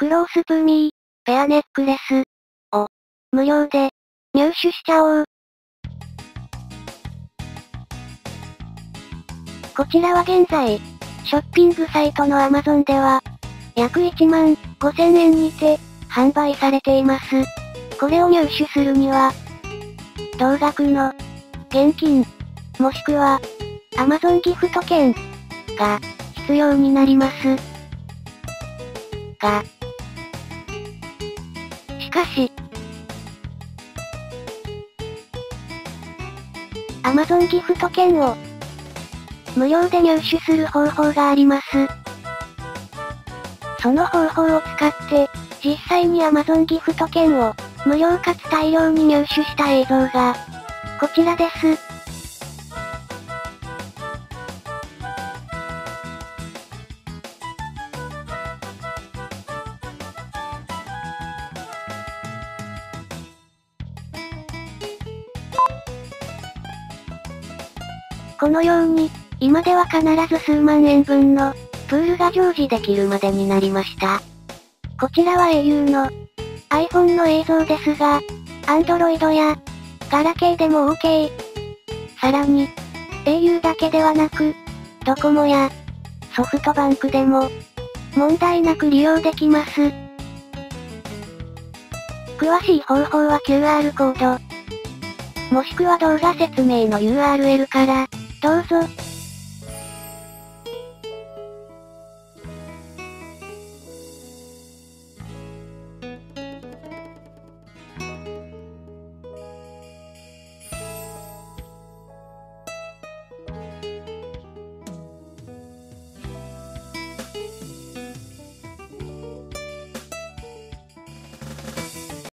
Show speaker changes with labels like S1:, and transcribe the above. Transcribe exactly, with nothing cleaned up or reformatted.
S1: クロースプーミー、ペアネックレスを無料で入手しちゃおう。こちらは現在、ショッピングサイトの Amazon では、約いちまんごせんえんにて販売されています。これを入手するには、同額の現金、もしくは Amazon ギフト券が必要になります。が、しかし、Amazon ギフト券を無料で入手する方法があります。その方法を使って、実際に Amazon ギフト券を無料かつ大量に入手した映像が、こちらです。このように、今では必ず数万円分のプールが常時できるまでになりました。こちらは au の iPhone の映像ですが、Android やガラケーでも OK。さらに、au だけではなく、ドコモやソフトバンクでも問題なく利用できます。詳しい方法は キューアール コード、もしくは動画説明の ユーアールエル から、どうぞ。